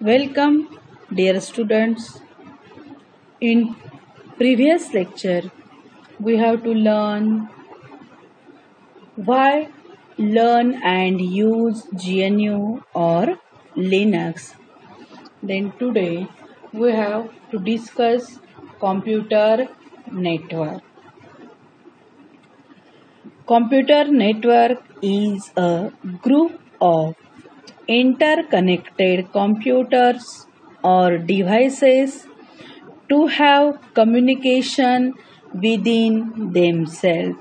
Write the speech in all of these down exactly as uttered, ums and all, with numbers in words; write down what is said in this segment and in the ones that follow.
Welcome, dear students. In previous lecture, we have to learn why learn and use G N U or Linux. Then today we have to discuss computer network. Computer network is a group of interconnected computers or devices to have communication within themselves.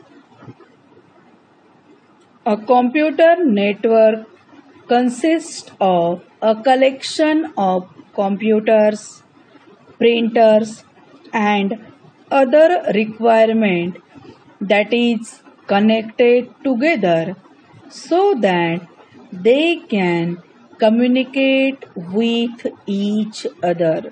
A computer network consists of a collection of computers, printers, and other requirement that is connected together so that they can communicate with each other.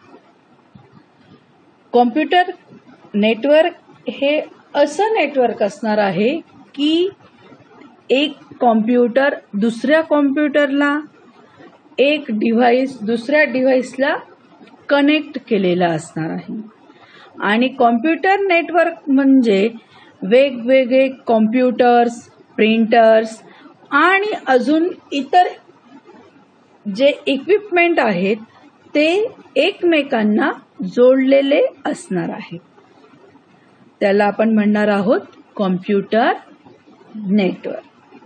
Computer network हे असं network असणार आहे की एक computer दुसऱ्या कॉम्प्युटरला, एक device दुसऱ्या डिव्हाइसला connect केलेला असणार आहे. आणि कॉम्प्युटर नेटवर्क म्हणजे वेगवेगळे कॉम्प्युटर्स, प्रिंटर्स आणि अजून इतर जे इक्विपमेंट आहेत ते एकमेकांना जोडलेले असणार आहेत. त्याला आपण म्हणणार आहोत computer network.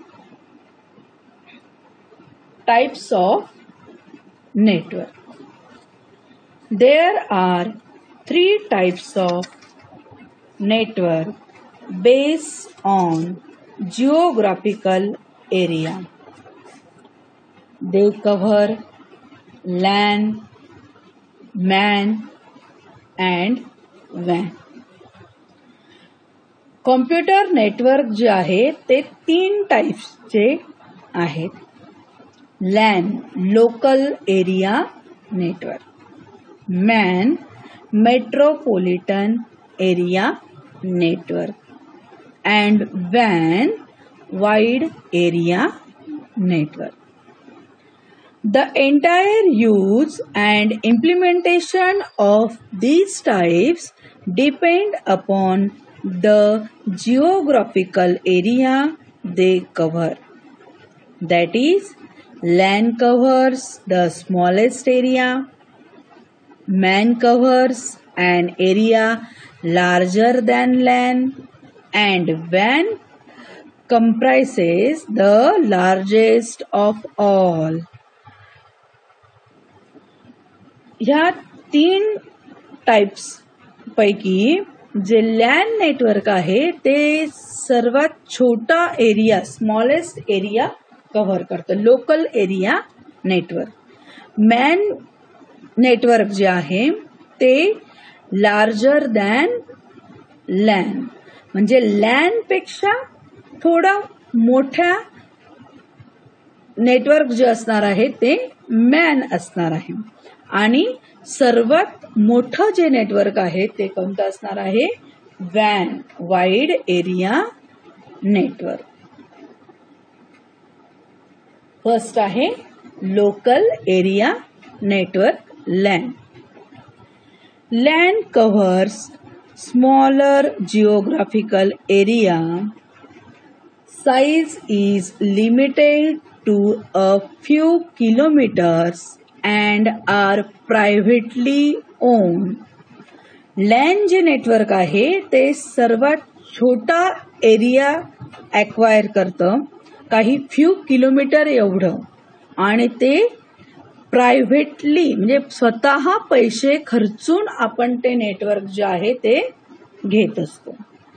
Types of network. There are three types of network based on geographical area. They cover LAN, MAN and W A N. Computer network जे आहे ते तीन टाइप्सचे आहेत. LAN local area network, MAN metropolitan area network and W A N wide area network. The entire use and implementation of these types depend upon the geographical area they cover. That is, LAN covers the smallest area, MAN covers an area larger than LAN, and W A N comprises the largest of all. ह्या तीन types पैकी जे LAN network आहे ते सर्वात छोटा area, smallest area cover करतं, local area network. MAN network जे आहे ते लार्जर दॅन लॅन, म्हणजे लॅन पेक्षा थोडा मोठ्या नेटवर्क जे असणार आहे ते मॅन असणार आहे. आणि सर्वात मोठं जे नेटवर्क आहे ते कोणतं असणार आहे? W A N wide area network. First आहे local area network LAN. LAN covers smaller geographical area. Size is limited to a few kilometers and are privately owned. LAN जे नेटवर्क आहे ते सर्वात छोटा एरिया ॲक्वायर करतं, काही few kilometre एवढं, आणि ते प्रायव्हेटली म्हणजे स्वतः पैसे खर्चून आपण ते नेटवर्क जे आहे ते घेत असतो.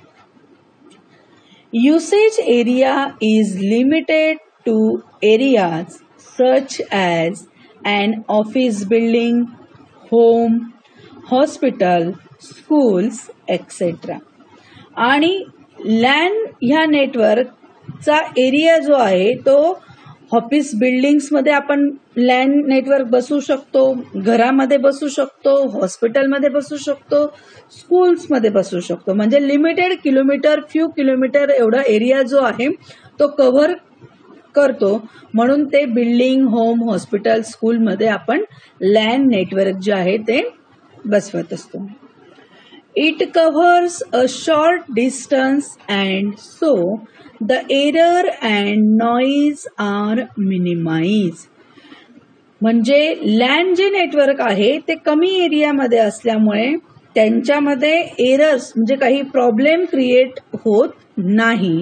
Usage area is limited to areas such as an office building, home, hospital, schools etcetera. आणि लॅन ह्या नेटवर्कचा एरिया जो आहे तो ऑफिस बिल्डिंग्समध्ये आपण लॅन नेटवर्क बसू शकतो, घरामध्ये बसू शकतो, हॉस्पिटलमध्ये बसू शकतो, स्कूल्समध्ये बसू शकतो. म्हणजे लिमिटेड किलोमीटर, फ्यू किलोमीटर एवढा एरिया जो आहे तो कव्हर करतो, म्हणून ते बिल्डिंग, होम, हॉस्पिटल, स्कूलमध्ये आपण लॅन नेटवर्क जे आहे ते बसवत असतो. It covers a short distance and so the error and noise are minimized. म्हणजे लॅन जे नेटवर्क आहे ते कमी एरियामध्ये असल्यामुळे त्यांच्यामध्ये एरर्स म्हणजे काही प्रॉब्लेम क्रिएट होत नाही.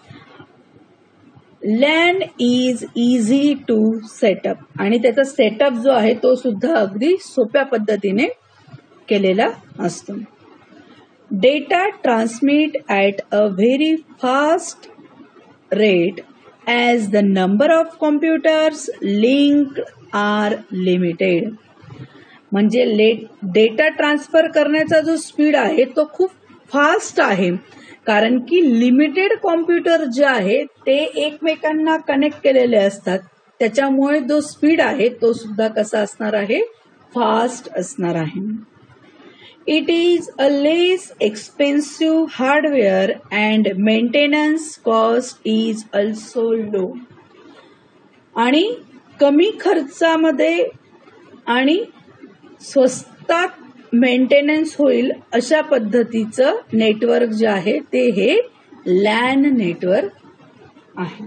LAN is easy to set up आणि त्याचा सेटअप जो आहे तो सुद्धा अगदी सोप्या पद्धतीने केलेला असतो. Data transmit at a very fast rate as the number of computers linked are limited. म्हणजे डेटा ट्रान्सफर करण्याचा जो स्पीड आहे तो खूप फास्ट आहे, कारण की लिमिटेड कॉम्प्युटर जे आहे ते एकमेकांना कनेक्ट केलेले असतात, त्याच्यामुळे जो स्पीड आहे तो सुद्धा कसा असणार आहे, फास्ट असणार आहे. It is a less expensive hardware and maintenance cost is also low. आणि कमी खर्चामध्ये आणि स्वस्तात मेंटेनन्स होईल अशा पद्धतीचं नेटवर्क जे आहे ते हे लॅन नेटवर्क आहे.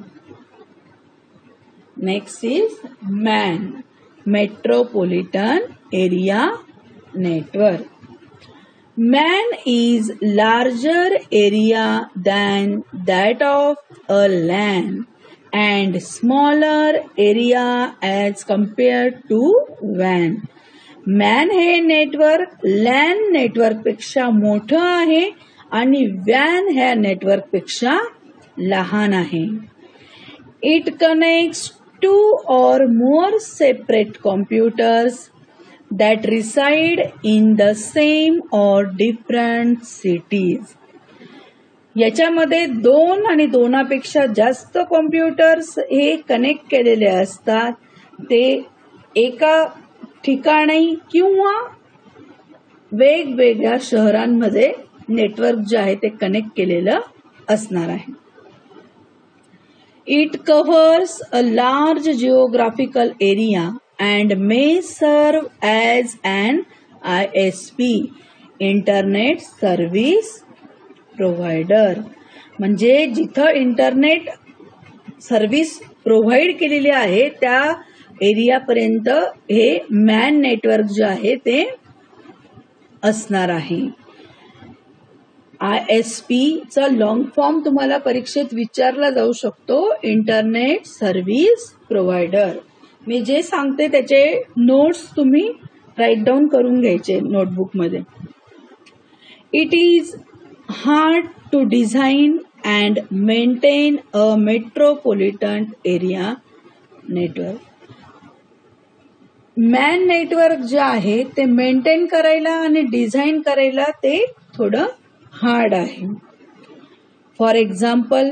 Next is MAN metropolitan area network. Man is larger area than that of a LAN and smaller area as compared to W A N. Man हे नेटवर्क लॅन नेटवर्क पेक्षा मोठं आहे आणि W A N ह्या network पेक्षा लहान आहे. It connects two or more separate computers that reside in the same or different cities. याच्यामध्ये दोन आणि दोनापेक्षा जास्त कॉम्प्युटर्स हे कनेक्ट केलेले असतात, ते एका ठिकाणी किंवा वेगवेगळ्या शहरांमध्ये नेटवर्क जे आहे ते कनेक्ट केलेलं असणार आहे. It covers a large geographical area and may serve as an I S P, Internet Service Provider. म्हणजे जिथं इंटरनेट सर्व्हिस प्रोव्हाइड केलेली आहे त्या एरियापर्यंत हे मॅन नेटवर्क जे आहे ते असणार आहे. आय एस पी चा लॉंग फॉर्म तुम्हाला परीक्षेत विचारला जाऊ शकतो, इंटरनेट सर्व्हिस प्रोव्हायडर. मी जे सांगते त्याचे नोट्स तुम्ही राईट डाऊन करून घ्यायचे नोटबुक मध्ये. It is hard to design and maintain a metropolitan area network. MAN network जे आहे ते मेंटेन करायला आणि डिझाईन करायला ते थोडं हार्ड आहे. For example,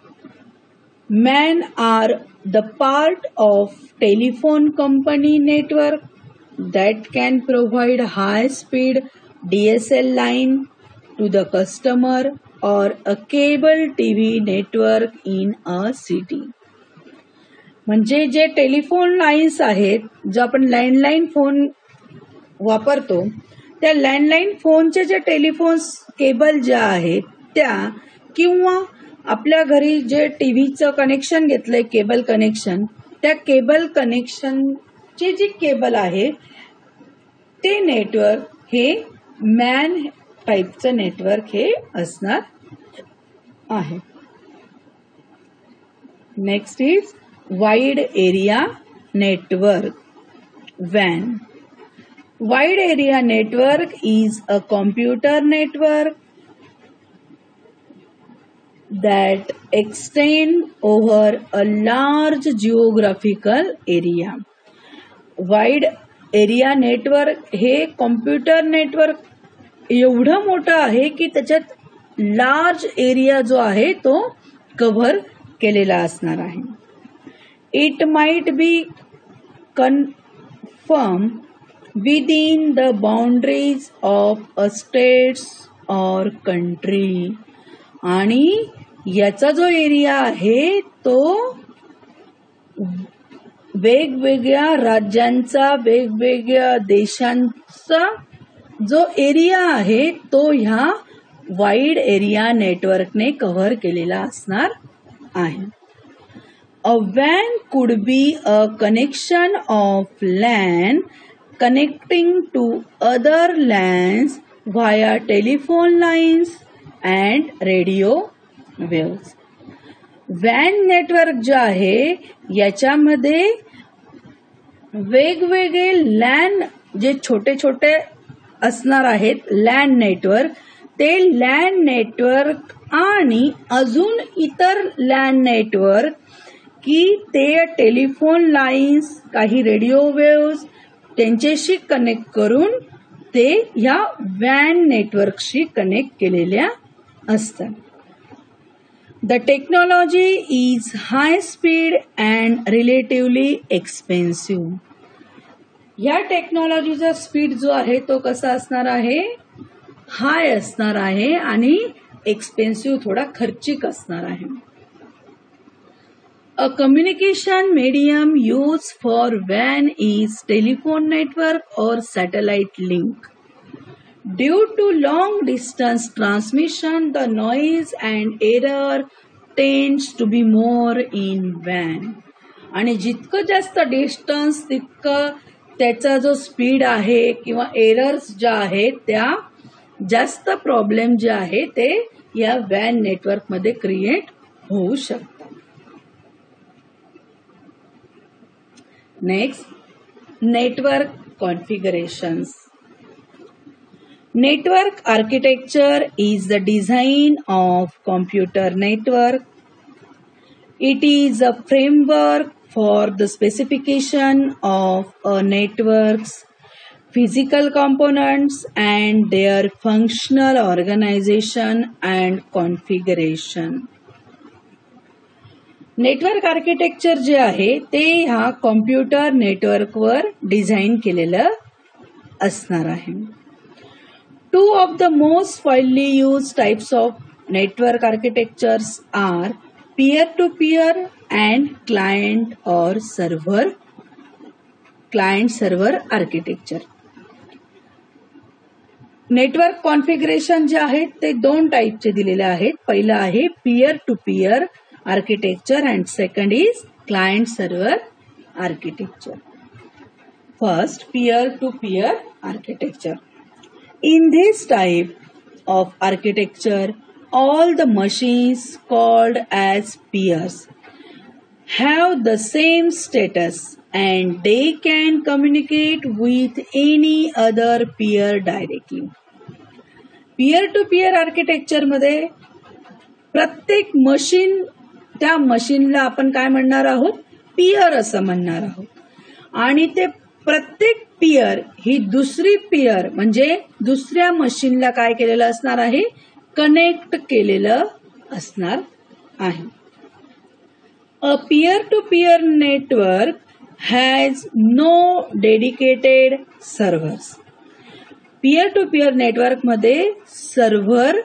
MAN are the part of telephone company network that can provide high speed D S L line to the customer or a cable T V network in a city. म्हणजे जे telephone lines आहेत, जो आपण landline phone वापरतो त्या landline फोनचे जे टेलिफोन्स cable ज्या आहेत त्या, किंवा आपल्या घरी जे टीव्हीचं कनेक्शन घेतलंय केबल कनेक्शन, त्या केबल कनेक्शनचे जे केबल आहे ते नेटवर्क हे मॅन टाईपचं नेटवर्क हे असणार आहे. Next is wide area network W A N. Wide area network is a computer network that extend over a large geographical area. Wide area network हे कॉम्प्युटर नेटवर्क एवढं मोठं आहे की त्याच्यात लार्ज एरिया जो आहे तो कव्हर केलेला असणार आहे. It might be confirm within the boundaries of a states or country. आणि याचा जो एरिया आहे तो वेगवेगळ्या राज्यांचा वेगवेगळ्या देशांचा जो एरिया आहे तो ह्या वाईड एरिया नेटवर्कने कव्हर केलेला असणार आहे. अ वॅन could be a connection of LAN connecting to other lands via telephone lines and radio waves. वॅन नेटवर्क जे आहे याच्यामध्ये वेगवेगळे लॅन जे छोटे छोटे असणार आहेत लॅन नेटवर्क, ते लॅन नेटवर्क आणि अजून इतर लॅन नेटवर्क की ते टेलिफोन लाईन्स, काही रेडिओ वेव्स त्यांच्याशी कनेक्ट करून ते ह्या वॅन नेटवर्कशी कनेक्ट केलेल्या असतात. The technology is high speed and relatively expensive. ह्या टेक्नॉलॉजीचा स्पीड जो आहे तो कसा असणार आहे, हाय असणार आहे आणि एक्सपेन्सिव्ह थोडा खर्चिक असणार आहे. A communication medium used for W A N is telephone network or satellite link. Due to long distance transmission, the noise and error tends to be more in W A N. आणि जितकं जास्त distance तितकं त्याचा जो speed आहे किंवा errors ज्या आहेत त्या जास्त प्रॉब्लेम जे आहे ते या W A N नेटवर्क मध्ये क्रिएट होऊ शकतात. Next, network configurations. Network architecture is the design of computer network. It is a framework for the specification of a network's physical components and their functional organization and configuration. Network architecture जे आहे ते ह्या computer नेटवर्कवर design केलेलं असणार आहे. Two of the most widely use types of network architectures are peer to peer and client और server client server architecture. Network configuration जे आहेत ते दोन टाईपचे दिलेले आहेत. पहिलं आहे peer to peer architecture and second is client server architecture. First, peer to peer architecture. In this type of architecture, all the machines called as peers have the same status and they can communicate with any other peer directly. Peer to peer architecture मध्ये प्रत्येक machine त्या मशीनला आपण काय म्हणणार आहोत, pier असं म्हणणार आहोत. आणि ते प्रत्येक पियर ही दुसरी पियर म्हणजे दुसऱ्या मशीनला काय केलेलं असणार आहे, कनेक्ट केलेलं असणार आहे. A peer to peer network has no dedicated servers. Peer to peer network मध्ये सर्व्हर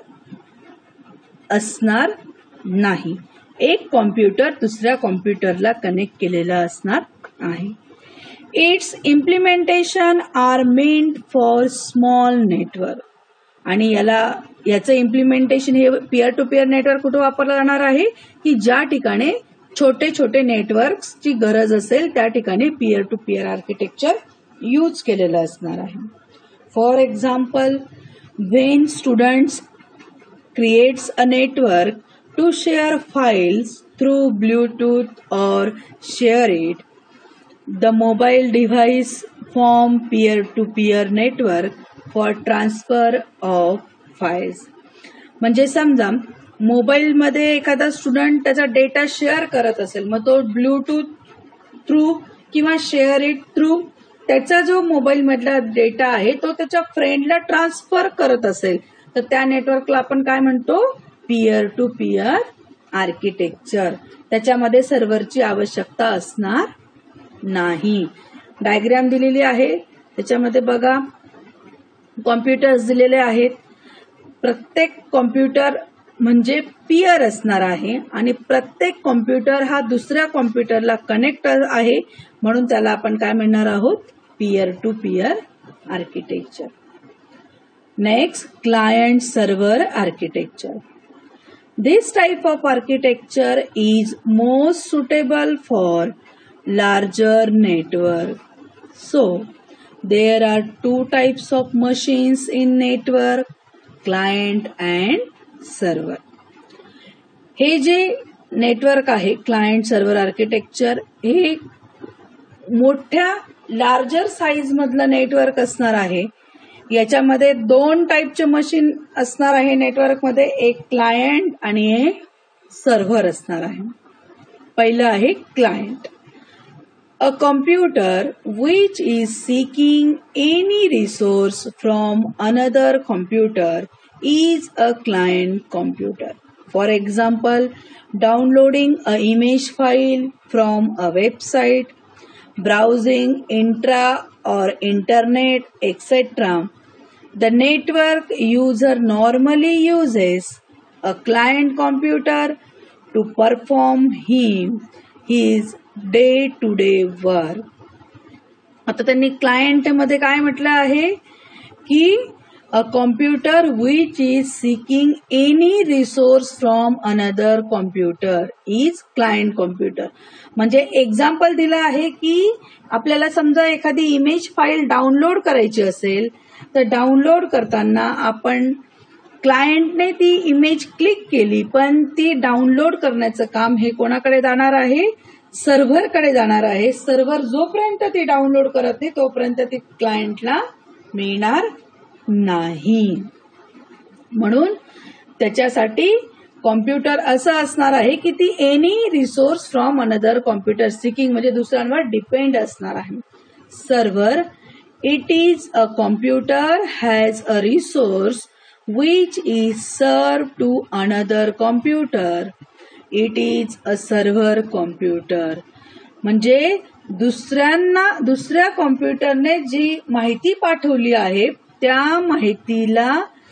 असणार नाही. एक कॉम्प्युटर दुसऱ्या कॉम्प्युटरला कनेक्ट केलेला असणार आहे. Its implementation are meant for small network. आणि याला याचं इम्प्लिमेंटेशन हे पियर टू पियर नेटवर्क कुठे वापरलं जाणार आहे की ज्या ठिकाणी छोटे छोटे नेटवर्कची गरज असेल त्या ठिकाणी peer to peer architecture use केलेलं असणार आहे. For example, when students creates a network to share files through Bluetooth or share it, the mobile device form peer-to-peer network for transfer of files. म्हणजे समजा मोबाईलमध्ये एखादा स्टुडंट त्याचा data share करत असेल, मग तो ब्लूटूथ थ्रू किंवा शेअर इट थ्रू त्याचा जो मोबाईल मधला डेटा आहे तो त्याच्या फ्रेंडला ट्रान्सफर करत असेल तर त्या नेटवर्कला आपण काय म्हणतो, पीयर टू पीयर आर्किटेक्चर. त्याच्यामध्ये सर्व्हरची आवश्यकता असणार नाही. डायग्राम दिलेली आहे, त्याच्यामध्ये बघा कॉम्प्युटर्स दिलेले आहेत. प्रत्येक कॉम्प्युटर म्हणजे पियर असणार आहे आणि प्रत्येक कॉम्प्युटर हा दुसऱ्या कॉम्प्युटरला कनेक्ट आहे, म्हणून त्याला आपण काय म्हणणार आहोत, peer to peer architecture. Next, client server architecture. This type of architecture is most suitable for larger network. So, there are two types of machines in network, client and server. हे जे network आहे client server architecture, हे मोठ्या larger size मधलं network असणार आहे. याच्यामध्ये दोन टाईपचे मशीन असणार आहे नेटवर्कमध्ये, एक क्लायंट आणि एक सर्व्हर असणार आहे. पहिलं आहे client. A computer which is seeking any resource from another computer is a client computer. For example, downloading a image file from a website, browsing intra or internet, et cetera. The network user normally uses a client computer to perform him his day-to-day work. आता त्यांनी client मध्ये काय म्हटलं आहे की a computer which is seeking any resource from another computer is client computer. म्हणजे example दिलं आहे की आपल्याला समजा एखादी इमेज फाईल डाउनलोड करायची असेल तर डाउनलोड करताना आपण क्लायंटने ती इमेज क्लिक केली, पण ती डाउनलोड करण्याचं काम हे कोणाकडे जाणार आहे, सर्व्हरकडे जाणार आहे. सर्व्हर जोपर्यंत ती डाउनलोड करत नाही तोपर्यंत ती क्लायंटला मिळणार नाही. म्हणून त्याच्यासाठी कॉम्प्युटर असं असणार आहे की ती any resource from another computer seeking म्हणजे दुसऱ्यांवर डिपेंड असणार आहे. Server, it is a computer has a resource which is serve to another computer. It is a server computer. म्हणजे दुसऱ्यांना दुसऱ्या कॉम्प्युटरने जी माहिती पाठवली आहे त्या माहितीला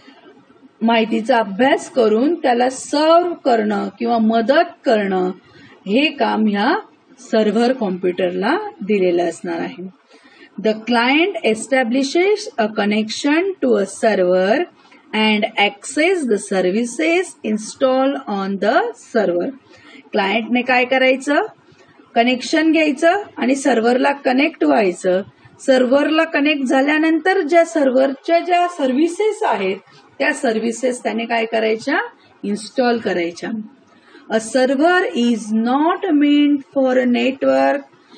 माहितीचा अभ्यास करून त्याला सर्व्ह करणं किंवा मदत करणं हे काम ह्या सर्व्हर कॉम्प्युटरला दिलेलं असणार आहे. The client establishes a connection to a server and access the services install on the server. क्लायंटने काय करायचं, कनेक्शन घ्यायचं आणि सर्व्हरला कनेक्ट व्हायचं. सर्व्हरला कनेक्ट झाल्यानंतर ज्या सर्व्हरच्या ज्या सर्व्हिसेस आहेत त्या सर्व्हिसेस त्याने काय करायच्या, इन्स्टॉल करायच्या. A server is not meant for a network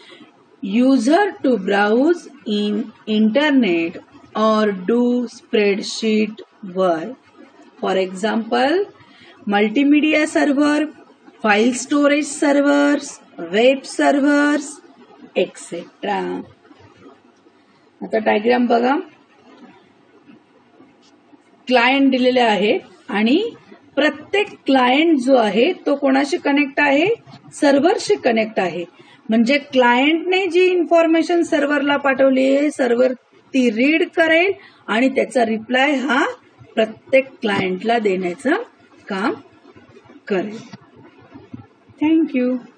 user to browse in internet और do spreadsheet work. For example, multimedia server, file storage servers, web servers, etcetera. आता डायग्राम बघा. क्लायंट दिलेले आहे आणि प्रत्येक क्लायंट जो आहे तो कोणाशी कनेक्ट आहे, सर्व्हरशी कनेक्ट आहे. म्हणजे क्लायंटने जी इन्फॉर्मेशन सर्व्हरला पाठवली आहे सर्व्हर ती रीड करेल आणि त्याचा रिप्लाय हा प्रत्येक क्लायंटला देण्याचं काम करेल. थँक्यू.